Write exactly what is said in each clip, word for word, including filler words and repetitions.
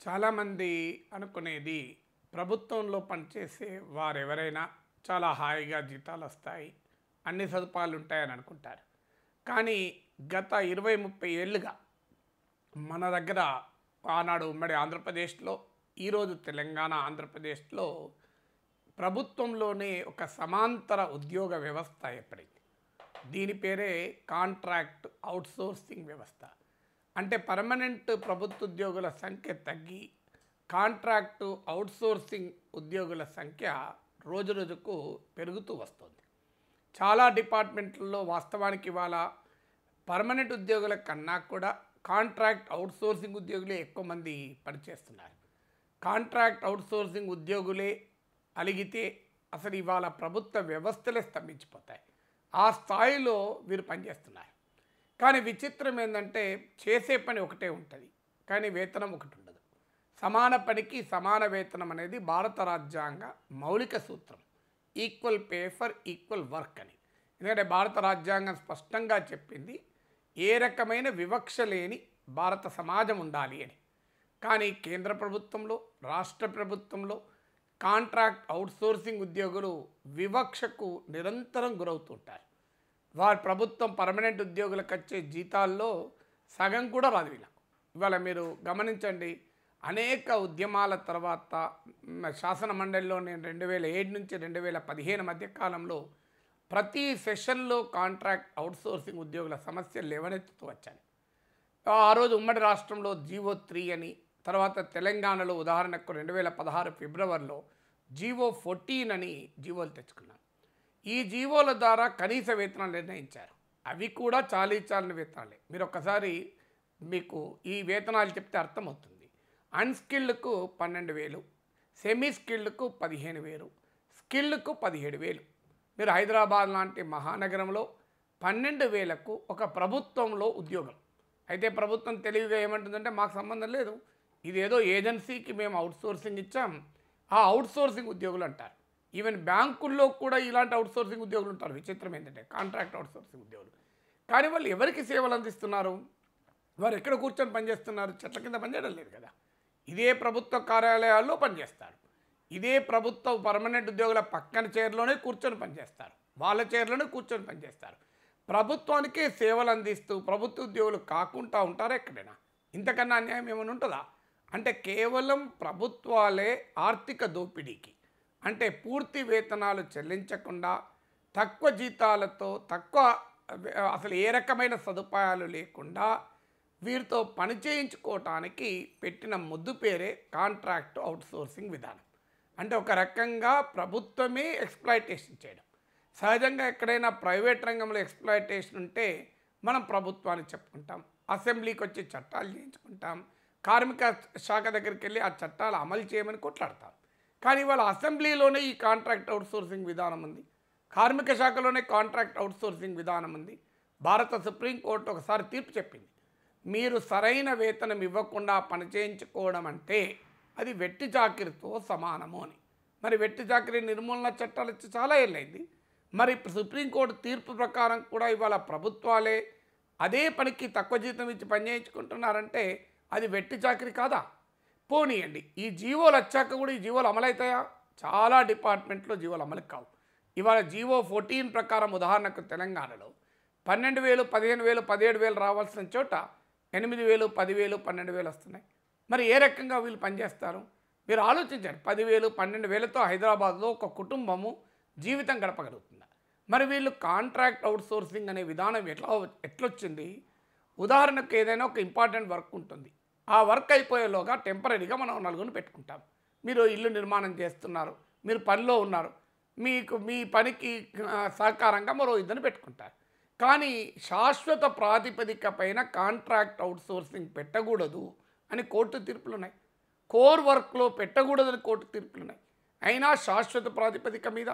చాలామంది అనుకునేది ప్రభుత్వంలో పనిచేసే వారెవరైనా చాలా హాయిగా జీతాలు వస్తాయి, అన్ని సదుపాయాలు ఉంటాయని అనుకుంటారు. కానీ గత ఇరవై ముప్పై ఏళ్ళుగా మన దగ్గర ఆనాడు ఉమ్మడి ఆంధ్రప్రదేశ్లో, ఈరోజు తెలంగాణ ఆంధ్రప్రదేశ్లో ప్రభుత్వంలోనే ఒక సమాంతర ఉద్యోగ వ్యవస్థ ఏర్పడింది. దీని పేరే కాంట్రాక్ట్ అవుట్సోర్సింగ్ వ్యవస్థ. అంటే పర్మనెంట్ ప్రభుత్వ ఉద్యోగుల సంఖ్య తగ్గి కాంట్రాక్టు అవుట్సోర్సింగ్ ఉద్యోగుల సంఖ్య రోజు రోజుకు పెరుగుతూ వస్తుంది. చాలా డిపార్ట్మెంట్లలో వాస్తవానికి ఇవాళ పర్మనెంట్ ఉద్యోగుల కన్నా కూడా కాంట్రాక్ట్ అవుట్సోర్సింగ్ ఉద్యోగులే ఎక్కువ మంది పనిచేస్తున్నారు. కాంట్రాక్ట్ అవుట్సోర్సింగ్ ఉద్యోగులే అలిగితే అసలు ఇవాళ ప్రభుత్వ వ్యవస్థలే స్తంభించిపోతాయి. ఆ స్థాయిలో వీరు పనిచేస్తున్నారు. కానీ విచిత్రం ఏంటంటే చేసే పని ఒకటే ఉంటుంది, కానీ వేతనం ఒకటి ఉండదు. సమాన పనికి సమాన వేతనం అనేది భారత రాజ్యాంగ మౌలిక సూత్రం, equal pay for equal work అని. ఎందుకంటే భారత రాజ్యాంగం స్పష్టంగా చెప్పింది ఏ రకమైన వివక్ష లేని భారత సమాజం ఉండాలి అని. కానీ కేంద్ర ప్రభుత్వంలో, రాష్ట్ర ప్రభుత్వంలో కాంట్రాక్ట్ అవుట్సోర్సింగ్ ఉద్యోగులు వివక్షకు నిరంతరం గురవుతుంటారు. వారి ప్రభుత్వం పర్మనెంట్ ఉద్యోగులకు వచ్చే జీతాల్లో సగం కూడా రాదు వీళ్ళకు. ఇవాళ మీరు గమనించండి, అనేక ఉద్యమాల తర్వాత శాసన మండలిలో నేను రెండు వేల ఏడు నుంచి రెండు వేల పదిహేను మధ్య కాలంలో ప్రతి సెషన్లో కాంట్రాక్ట్ అవుట్సోర్సింగ్ ఉద్యోగుల సమస్యలు లేవనెత్తుతూ వచ్చాను. ఆ రోజు ఉమ్మడి రాష్ట్రంలో జీవో త్రీ అని, తర్వాత తెలంగాణలో ఉదాహరణకు రెండు వేల పదహారు ఫిబ్రవరిలో జీవో ఫోర్టీన్ అని జీవోలు తెచ్చుకున్నాం. ఈ జీవోల ద్వారా కనీస వేతనాలు నిర్ణయించారు. అవి కూడా చాలీ చాలిన వేతనాలే. మీరు ఒక్కసారి మీకు ఈ వేతనాలు చెప్తే అర్థమవుతుంది. అన్స్కిల్డ్కు పన్నెండు వేలు, సెమీ స్కిల్డ్కు పదిహేను వేలు, స్కిల్డ్కు పదిహేడు వేలు. మీరు హైదరాబాద్ లాంటి మహానగరంలో పన్నెండు వేలకు ఒక ప్రభుత్వంలో ఉద్యోగం. అయితే ప్రభుత్వం తెలివిగా ఏమంటుందంటే మాకు సంబంధం లేదు, ఇదేదో ఏజెన్సీకి మేము అవుట్సోర్సింగ్ ఇచ్చాం, ఆ అవుట్సోర్సింగ్ ఉద్యోగులు అంటారు. ఈవెన్ బ్యాంకుల్లో కూడా ఇలాంటి అవుట్సోర్సింగ్ ఉద్యోగులు ఉంటారు. విచిత్రం ఏంటంటే కాంట్రాక్ట్ అవుట్సోర్సింగ్ ఉద్యోగులు. కానీ వాళ్ళు ఎవరికి సేవలు అందిస్తున్నారు? వారు ఎక్కడ కూర్చొని పనిచేస్తున్నారు? చెట్ల కింద పనిచేయడం లేదు కదా. ఇదే ప్రభుత్వ కార్యాలయాల్లో పనిచేస్తారు. ఇదే ప్రభుత్వ పర్మనెంట్ ఉద్యోగుల పక్కన చైర్లోనే కూర్చొని పనిచేస్తారు. వాళ్ళ చైర్లోనే కూర్చొని పనిచేస్తారు. ప్రభుత్వానికే సేవలు అందిస్తూ ప్రభుత్వ ఉద్యోగులు కాకుండా ఉంటారా ఎక్కడైనా? ఇంతకన్నా అన్యాయం ఏమైనా ఉంటుందా? అంటే కేవలం ప్రభుత్వాలే ఆర్థిక దోపిడీకి, అంటే పూర్తి వేతనాలు చెల్లించకుండా తక్కువ జీతాలతో, తక్కువ అసలు ఏ రకమైన సదుపాయాలు లేకుండా వీరితో పని చేయించుకోవటానికి పెట్టిన ముద్దు పేరే కాంట్రాక్ట్ అవుట్సోర్సింగ్ విధానం. అంటే ఒక రకంగా ప్రభుత్వమే ఎక్స్ప్లాయిటేషన్ చేయడం. సహజంగా ఎక్కడైనా ప్రైవేట్ రంగంలో ఎక్స్ప్లాయిటేషన్ ఉంటే మనం ప్రభుత్వాన్ని చెప్పుకుంటాం, అసెంబ్లీకి వచ్చి చట్టాలు చేయించుకుంటాం, కార్మిక శాఖ దగ్గరికి వెళ్ళి ఆ చట్టాలు అమలు చేయమని కొట్లాడతాం. కానీ ఇవాళ అసెంబ్లీలోనే ఈ కాంట్రాక్ట్ అవుట్సోర్సింగ్ విధానం ఉంది, కార్మిక శాఖలోనే కాంట్రాక్ట్ అవుట్సోర్సింగ్ విధానం ఉంది. భారత సుప్రీంకోర్టు ఒకసారి తీర్పు చెప్పింది, మీరు సరైన వేతనం ఇవ్వకుండా పని చేయించుకోవడం అంటే అది వెట్టి చాకిరితో సమానము అని. మరి వెట్టి చాకిరి నిర్మూలన చట్టాలు వచ్చి చాలా ఏళ్ళైంది. మరి సుప్రీంకోర్టు తీర్పు ప్రకారం కూడా ఇవాళ ప్రభుత్వాలే అదే పనికి తక్కువ జీతం ఇచ్చి పని చేయించుకుంటున్నారంటే అది వెట్టి చాకిరి కాదా? పోనీయండి, ఈ జీవోలు వచ్చాక కూడా ఈ జీవోలు అమలవుతాయా? చాలా డిపార్ట్మెంట్లో జీవోలు అమలు కావు. ఇవాళ జీవో ఫోర్టీన్ ప్రకారం ఉదాహరణకు తెలంగాణలో పన్నెండు వేలు పదిహేను వేలు పదిహేడు వేలు రావాల్సిన చోట ఎనిమిది వేలు పదివేలు పన్నెండు వేలు వస్తున్నాయి. మరి ఏ రకంగా వీళ్ళు పనిచేస్తారు? మీరు ఆలోచించండి. పదివేలు పన్నెండు వేలతో హైదరాబాద్లో ఒక కుటుంబము జీవితం గడపగలుగుతుందా? మరి వీళ్ళు కాంట్రాక్ట్ అవుట్సోర్సింగ్ అనే విధానం ఎట్లా ఎట్లొచ్చింది? ఉదాహరణకు ఏదైనా ఒక ఇంపార్టెంట్ వర్క్ ఉంటుంది, ఆ వర్క్ అయిపోయేలోగా టెంపరీగా మనం నలుగురిని పెట్టుకుంటాం. మీరు ఇల్లు నిర్మాణం చేస్తున్నారు, మీరు పనిలో ఉన్నారు, మీకు మీ పనికి సహకారంగా మరో ఇద్దరిని పెట్టుకుంటారు. కానీ శాశ్వత ప్రాతిపదిక పైన కాంట్రాక్ట్ అవుట్సోర్సింగ్ పెట్టకూడదు అని కోర్టు తీర్పులు ఉన్నాయి. కోర్ వర్క్లో పెట్టకూడదని కోర్టు తీర్పులు ఉన్నాయి. అయినా శాశ్వత ప్రాతిపదిక మీద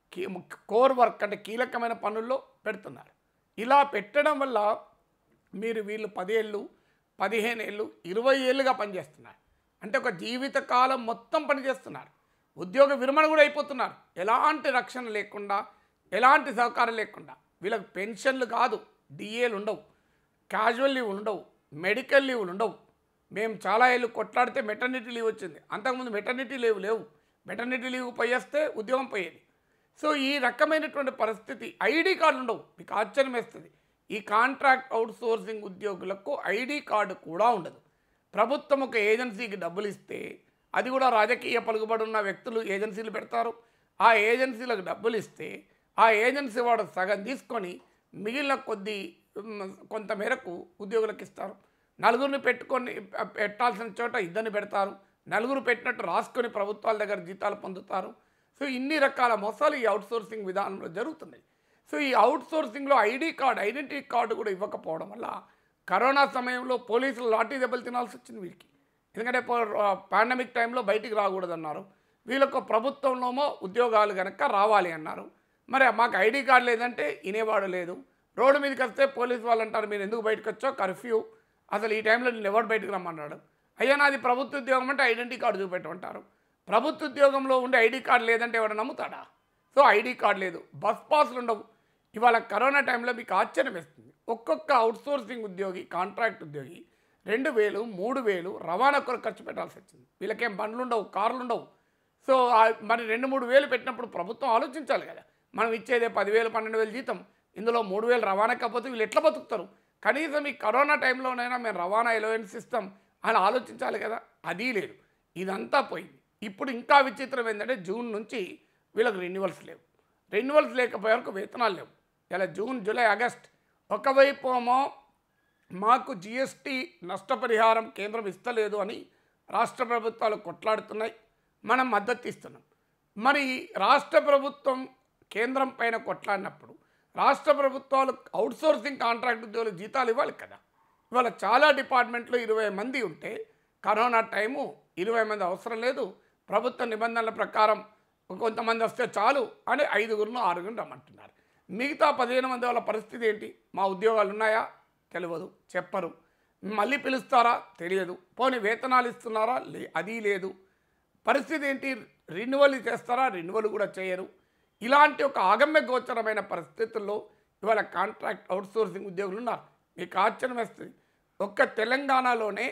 కోర్ వర్క్ అంటే కీలకమైన పనుల్లో పెడుతున్నారు. ఇలా పెట్టడం వల్ల మీరు వీళ్ళు పదేళ్ళు పదిహేను ఏళ్ళు ఇరవై ఏళ్ళుగా పనిచేస్తున్నారు. అంటే ఒక జీవితకాలం మొత్తం పనిచేస్తున్నారు. ఉద్యోగ విరమణ కూడా అయిపోతున్నారు. ఎలాంటి రక్షణ లేకుండా, ఎలాంటి సహకారం లేకుండా. వీళ్ళకి పెన్షన్లు కాదు, డిఏలు ఉండవు, క్యాజువల్ లీవ్ ఉండవు, మెడికల్ లీవ్లు ఉండవు. మేము చాలా ఏళ్ళు కొట్లాడితే మెటర్నిటీ లీవ్ వచ్చింది. అంతకుముందు మెటర్నిటీ లీవ్ లేవు. మెటర్నిటీ లీవ్ పోయేస్తే ఉద్యోగం పోయేది. సో ఈ రకమైనటువంటి పరిస్థితి, ఐడి కార్డులు ఉండవు. మీకు ఆశ్చర్యం వేస్తుంది, ఈ కాంట్రాక్ట్ అవుట్సోర్సింగ్ ఉద్యోగులకు ఐడి కార్డు కూడా ఉండదు. ప్రభుత్వం ఒక ఏజెన్సీకి డబ్బులు ఇస్తే, అది కూడా రాజకీయ పలుకుబడి ఉన్న వ్యక్తులు ఏజెన్సీలు పెడతారు. ఆ ఏజెన్సీలకు డబ్బులు ఇస్తే ఆ ఏజెన్సీ వాడు సగం తీసుకొని మిగిలిన కొద్ది కొంత మేరకు ఉద్యోగులకు ఇస్తారు. నలుగురిని పెట్టుకొని పెట్టాల్సిన చోట ఇద్దరిని పెడతారు. నలుగురు పెట్టినట్టు రాసుకొని ప్రభుత్వాల దగ్గర జీతాలు పొందుతారు. సో ఇన్ని రకాల మోసాలు ఈ అవుట్సోర్సింగ్ విధానంలో జరుగుతున్నాయి. సో ఈ అవుట్సోర్సింగ్లో ఐడి కార్డు ఐడెంటిటీ కార్డు కూడా ఇవ్వకపోవడం వల్ల కరోనా సమయంలో పోలీసులు లాఠీ దెబ్బలు తినాల్సి వచ్చింది వీరికి. ఎందుకంటే పాండమిక్ టైంలో బయటికి రాకూడదన్నారు. వీళ్ళకు ప్రభుత్వంలోమో ఉద్యోగాలు కనుక రావాలి అన్నారు. మరి మాకు ఐడి కార్డు లేదంటే వినేవాడు లేదు. రోడ్డు మీదకి వస్తే పోలీసు వాళ్ళు అంటారు, మీరు ఎందుకు బయటకు వచ్చో, కర్ఫ్యూ, అసలు ఈ టైంలో నేను ఎవరు బయటకు రమ్మన్నాడు. అయ్యా నాది ప్రభుత్వ ఉద్యోగం అంటే ఐడెంటిటీ కార్డు చూపెట్టమంటారు. ప్రభుత్వ ఉద్యోగంలో ఉండే ఐడి కార్డు లేదంటే ఎవరు నమ్ముతాడా? సో ఐడి కార్డు లేదు, బస్ పాస్లు ఉండవు. ఇవాళ కరోనా టైంలో మీకు ఆశ్చర్యం వేస్తుంది, ఒక్కొక్క అవుట్సోర్సింగ్ ఉద్యోగి, కాంట్రాక్ట్ ఉద్యోగి రెండు వేలు మూడు వేలు రవాణా కొరకు ఖర్చు పెట్టాల్సి వచ్చింది. వీళ్ళకేం బండ్లు ఉండవు, కార్లు ఉండవు. సో మరి రెండు మూడు వేలు పెట్టినప్పుడు ప్రభుత్వం ఆలోచించాలి కదా, మనం ఇచ్చేదే పదివేలు పన్నెండు వేలు జీతం, ఇందులో మూడు వేలు రవాణా కాకపోతే వీళ్ళు ఎట్లా బతుకుతారు? కనీసం ఈ కరోనా టైంలోనైనా మేము రవాణా ఎలవెన్స్ ఇస్తాం అని ఆలోచించాలి కదా, అది లేదు. ఇదంతా పోయింది. ఇప్పుడు ఇంకా విచిత్రం ఏంటంటే జూన్ నుంచి వీళ్ళకి రెన్యువల్స్ లేవు. రెన్యువల్స్ లేకపోయే వరకు వేతనాలు లేవు. ఇలా జూన్ జూలై ఆగస్ట్ ఒకవైపు ఏమో మాకు జిఎస్టీ నష్టపరిహారం కేంద్రం ఇస్తలేదు అని రాష్ట్ర ప్రభుత్వాలు కొట్లాడుతున్నాయి, మనం మద్దతు ఇస్తున్నాం. మరి రాష్ట్ర ప్రభుత్వం కేంద్రం పైన కొట్లాడినప్పుడు రాష్ట్ర ప్రభుత్వాలు అవుట్సోర్సింగ్ కాంట్రాక్ట్ ఉద్యోగులకు జీతాలు ఇవ్వాలి కదా. ఇవాళ చాలా డిపార్ట్మెంట్లో ఇరవై మంది ఉంటే కరోనా టైము ఇరవై మంది అవసరం లేదు, ప్రభుత్వ నిబంధనల ప్రకారం కొంతమంది వస్తే చాలు అని ఐదుగురును ఆరుగురు రమ్మంటున్నారు. మిగతా పదిహేను మంది వాళ్ళ పరిస్థితి ఏంటి? మా ఉద్యోగాలు ఉన్నాయా తెలియదు, చెప్పరు. మళ్ళీ పిలుస్తారా తెలియదు. పోనీ వేతనాలు ఇస్తున్నారా లే అది లేదు. పరిస్థితి ఏంటి? రెన్యువల్ చేస్తారా? రెన్యువల్ కూడా చేయరు. ఇలాంటి ఒక ఆగమ్య గోచరమైన పరిస్థితుల్లో ఇవాళ కాంట్రాక్ట్ అవుట్సోర్సింగ్ ఉద్యోగులు ఉన్నారు. మీకు ఆశ్చర్యం వేస్తుంది, ఒక్క తెలంగాణలోనే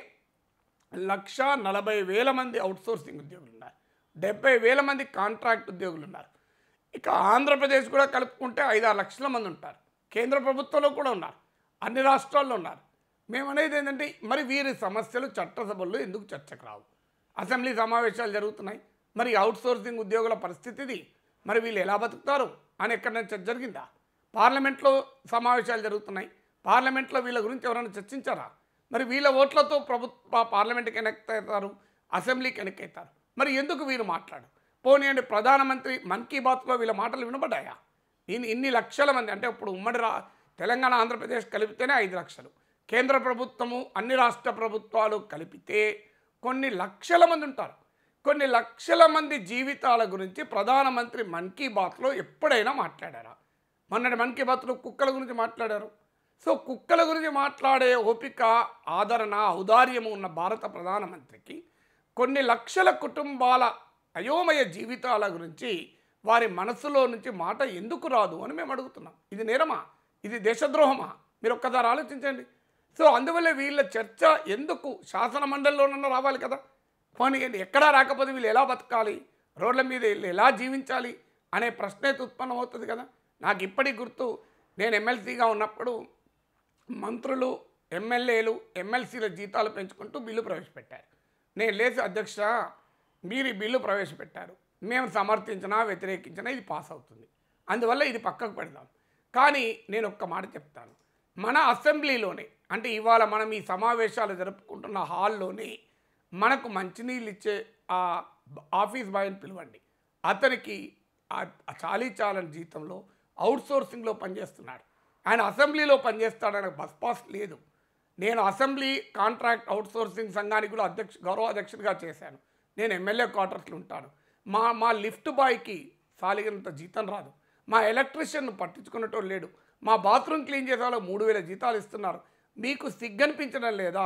లక్ష నలభై వేల మంది అవుట్సోర్సింగ్ ఉద్యోగులు ఉన్నారు, డెబ్బై వేల మంది కాంట్రాక్ట్ ఉద్యోగులు ఉన్నారు. ఇక ఆంధ్రప్రదేశ్ కూడా కలుపుకుంటే ఐదారు లక్షల మంది ఉంటారు. కేంద్ర ప్రభుత్వంలో కూడా ఉన్నారు, అన్ని రాష్ట్రాల్లో ఉన్నారు. మేము అనేది ఏంటంటే మరి వీరి సమస్యలు చట్టసభల్లో ఎందుకు చర్చకు రావు? అసెంబ్లీ సమావేశాలు జరుగుతున్నాయి, మరి అవుట్సోర్సింగ్ ఉద్యోగుల పరిస్థితిది, మరి వీళ్ళు ఎలా బతుకుతారు అని ఎక్కడైనా చర్చ జరిగిందా? పార్లమెంట్లో సమావేశాలు జరుగుతున్నాయి, పార్లమెంట్లో వీళ్ళ గురించి ఎవరైనా చర్చించారా? మరి వీళ్ళ ఓట్లతో ప్రభుత్వ పార్లమెంట్కి కనెక్ట్ అవుతారు, అసెంబ్లీకి కనెక్ట్ అవుతారు. మరి ఎందుకు వీరు మాట్లాడు? పోనీ అంటే ప్రధానమంత్రి మన్ కీ బాత్లో వీళ్ళ మాటలు వినబడ్డాయా? ఇన్ని ఇన్ని లక్షల మంది, అంటే ఇప్పుడు ఉమ్మడి రా తెలంగాణ ఆంధ్రప్రదేశ్ కలిపితేనే ఐదు లక్షలు, కేంద్ర ప్రభుత్వము అన్ని రాష్ట్ర ప్రభుత్వాలు కలిపితే కొన్ని లక్షల మంది ఉంటారు. కొన్ని లక్షల మంది జీవితాల గురించి ప్రధానమంత్రి మన్ కీ బాత్లో ఎప్పుడైనా మాట్లాడారా? మొన్నటి మన్ కీ బాత్లో కుక్కల గురించి మాట్లాడారు. సో కుక్కల గురించి మాట్లాడే ఓపిక, ఆదరణ, ఔదార్యము ఉన్న భారత ప్రధానమంత్రికి కొన్ని లక్షల కుటుంబాల అయోమయ జీవితాల గురించి వారి మనసులో నుంచి మాట ఎందుకు రాదు అని మేము అడుగుతున్నాం. ఇది నేరమా? ఇది దేశద్రోహమా? మీరు ఒక్కసారి ఆలోచించండి. సో అందువల్ల వీళ్ళ చర్చ ఎందుకు శాసన మండలిలోనన్నా రావాలి కదా. పోనీ ఎక్కడా రాకపోతే వీళ్ళు ఎలా బతకాలి, రోడ్ల మీద వీళ్ళు ఎలా జీవించాలి అనే ప్రశ్న అయితే ఉత్పన్నమవుతుంది కదా. నాకు ఇప్పటికి గుర్తు, నేను ఎమ్మెల్సీగా ఉన్నప్పుడు మంత్రులు, ఎమ్మెల్యేలు, ఎమ్మెల్సీల జీతాలు పెంచుకుంటూ బిల్లు ప్రవేశపెట్టారు. నేను లేచి, అధ్యక్ష మీరు ఈ బిల్లు ప్రవేశపెట్టారు, మేము సమర్థించినా వ్యతిరేకించినా ఇది పాస్ అవుతుంది, అందువల్ల ఇది పక్కకు పెడదాం. కానీ నేను ఒక్క మాట చెప్తాను, మన అసెంబ్లీలోనే, అంటే ఇవాళ మనం ఈ సమావేశాలు జరుపుకుంటున్న హాల్లోనే మనకు మంచినీళ్ళు ఇచ్చే ఆ ఆఫీస్ బాయ్ని పిలవండి, అతనికి చాలీ చాలని జీతంలో అవుట్సోర్సింగ్లో పనిచేస్తున్నాడు, ఆయన అసెంబ్లీలో పనిచేస్తాడని బస్ పాస్ లేదు. నేను అసెంబ్లీ కాంట్రాక్ట్ అవుట్సోర్సింగ్ సంఘానికి కూడా అధ్యక్ష గౌరవ అధ్యక్షుడిగా చేశాను. నేను ఎమ్మెల్యే క్వార్టర్స్లో ఉంటాను. మా మా లిఫ్ట్ బాయ్కి సాలిగినంత జీతం రాదు, మా ఎలక్ట్రీషియన్ పట్టించుకున్నట్టు లేడు, మా బాత్రూమ్ క్లీన్ చేసే వాళ్ళకి మూడు వేల జీతాలు ఇస్తున్నారు. మీకు సిగ్గనిపించడం లేదా?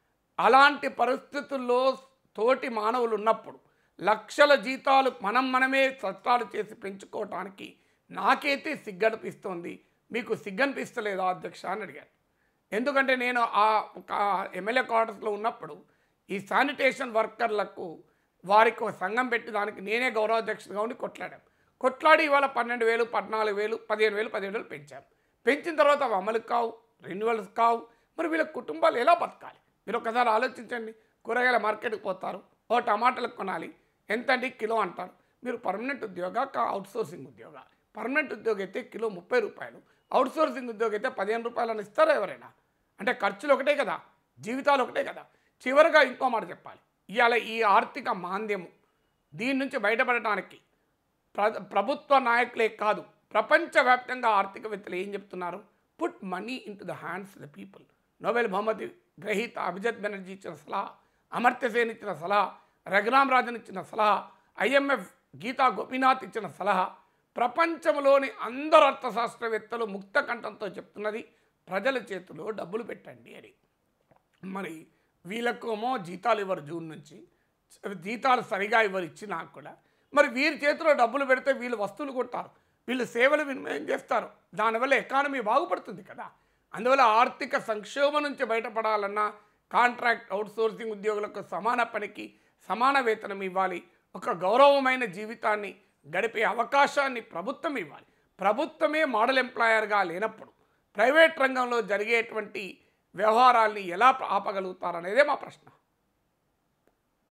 అలాంటి పరిస్థితుల్లో తోటి మానవులు ఉన్నప్పుడు లక్షల జీతాలు మనం మనమే చట్టాలు చేసి పెంచుకోవటానికి నాకైతే సిగ్గనిపిస్తోంది, మీకు సిగ్గనిపిస్తలేదా అధ్యక్ష అని అడిగాను. ఎందుకంటే నేను ఆ ఎమ్మెల్యే క్వార్టర్స్లో ఉన్నప్పుడు ఈ శానిటేషన్ వర్కర్లకు వారికి ఒక సంఘం పెట్టి దానికి నేనే గౌరవాధ్యక్షుడిగా ఉండి కొట్లాడాం. కొట్లాడి ఇవాళ పన్నెండు వేలు పద్నాలుగు వేలు పదిహేను వేలు పదిహేడు వేలు పెంచాం. పెంచిన తర్వాత అవి అమలు కావు, రెన్యువల్స్ కావు. మరి వీళ్ళ కుటుంబాలు ఎలా బతకాలి? మీరు ఒకసారి ఆలోచించండి. కూరగాయల మార్కెట్కి పోతారు, ఓ టమాటాలకు కొనాలి, ఎంతండి కిలో అంటారు. మీరు పర్మనెంట్ ఉద్యోగ కా అవుట్సోర్సింగ్ ఉద్యోగ? పర్మనెంట్ ఉద్యోగం అయితే కిలో ముప్పై రూపాయలు, అవుట్సోర్సింగ్ ఉద్యోగం అయితే పదిహేను రూపాయలు అని ఇస్తారా ఎవరైనా? అంటే ఖర్చులు ఒకటే కదా, జీవితాలు ఒకటే కదా. చివరిగా ఇంకో మాట చెప్పాలి. ఇవాళ ఈ ఆర్థిక మాంద్యము దీని నుంచి బయటపడటానికి ప్ర ప్రభుత్వ నాయకులే కాదు, ప్రపంచవ్యాప్తంగా ఆర్థికవేత్తలు ఏం చెప్తున్నారు? Put money in to the hands the people. Nobel బహుమతి గ్రహీత అభిజిత్ బెనర్జీ ఇచ్చిన సలహా, అమర్త్యసేన్ ఇచ్చిన సలహా, రఘురామ్ రాజన్ ఇచ్చిన సలహా, ఐఎంఎఫ్ గీతా గోపీనాథ్ ఇచ్చిన సలహా, ప్రపంచంలోని అందరు అర్థశాస్త్రవేత్తలు ముక్త కంఠంతో చెప్తున్నది ప్రజల చేతిలో డబ్బులు పెట్టండి అని. మరి వీళ్ళకేమో జీతాలు ఇవ్వరు జూన్ నుంచి, జీతాలు సరిగా ఇవ్వరు ఇచ్చినా కూడా. మరి వీరి చేతిలో డబ్బులు పెడితే వీళ్ళు వస్తువులు కొంటారు, వీళ్ళు సేవలు వినిమయం చేస్తారు. దానివల్ల ఎకానమీ బాగుపడుతుంది కదా. అందువల్ల ఆర్థిక సంక్షోభం నుంచి బయటపడాలన్నా కాంట్రాక్ట్ అవుట్సోర్సింగ్ ఉద్యోగులకు సమాన పనికి సమాన వేతనం ఇవ్వాలి, ఒక గౌరవమైన జీవితాన్ని గడిపే అవకాశాన్ని ప్రభుత్వం ఇవ్వాలి. ప్రభుత్వమే మోడల్ ఎంప్లాయర్గా లేనప్పుడు ప్రైవేట్ రంగంలో జరిగేటువంటి వ్యవహారాల్ని ఎలా ఆపగలుగుతారనేదే మా ప్రశ్న.